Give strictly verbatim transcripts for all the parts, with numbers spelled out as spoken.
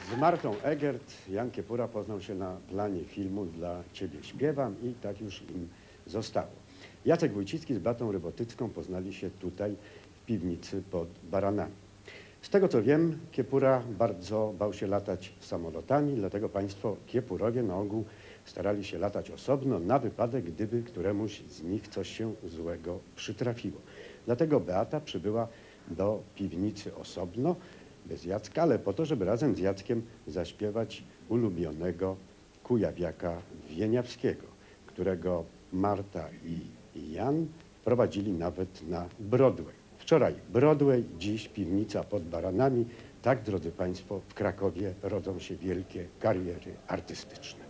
Z Martą Egert Jan Kiepura poznał się na planie filmu Dla Ciebie śpiewam i tak już im zostało. Jacek Wójcicki z Beatą Rybotycką poznali się tutaj w piwnicy pod Baranami. Z tego co wiem, Kiepura bardzo bał się latać samolotami, dlatego państwo Kiepurowie na ogół starali się latać osobno na wypadek, gdyby któremuś z nich coś się złego przytrafiło. Dlatego Beata przybyła do piwnicy osobno, bez Jacka, ale po to, żeby razem z Jackiem zaśpiewać ulubionego kujawiaka Wieniawskiego, którego Marta i Jan prowadzili nawet na Broadway. Wczoraj Broadway, dziś piwnica pod Baranami. Tak, drodzy państwo, w Krakowie rodzą się wielkie kariery artystyczne.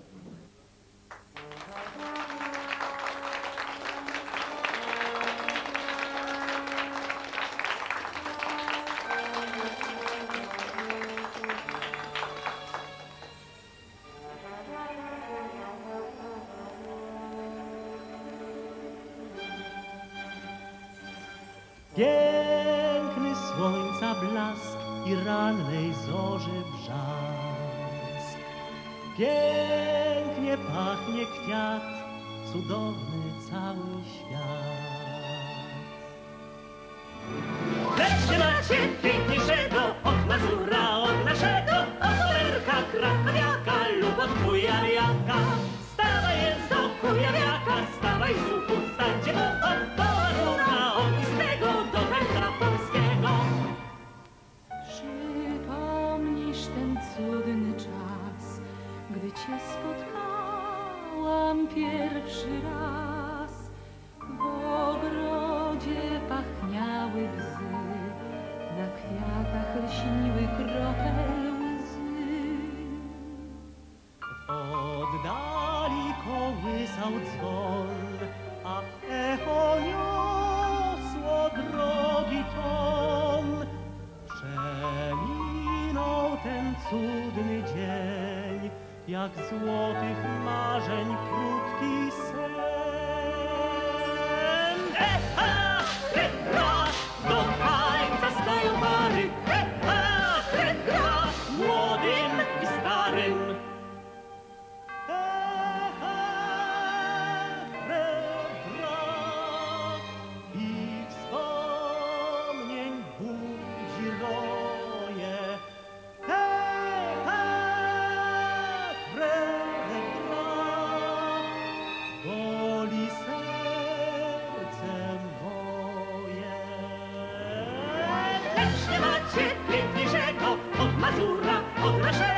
Piękny słońca blask i rannej zorzy brzask. Pięknie pachnie kwiat, cudowny cały świat. Wreszcie macie piękniejszego od Mazura, od naszego, od Olerka, krakowiaka lub od kujawiaka. Stawaj jest do kujawiaka, stawaj z łuku, stańcie go od Mazura, od Istego do Wędra Polskiego. Przypomnisz ten cudny czas, gdy cię spotkałam pierwszy raz. W ogrodzie pachniały bzy, na kwiatach lśniły kropel łzy. W oddali kołysał dzwon, a echo niosło drogi ton. Przeminął ten cudny dzień, jak złotych marzeń krótki sen. Echa, echa, do tańca stają pary. Echa, echa, młodym i starym. Echa, refra, i wspomnień budzi roje. Echa, refra, boli serce moje. Lecz nie macie piękniejszego od Mazura, od naszego.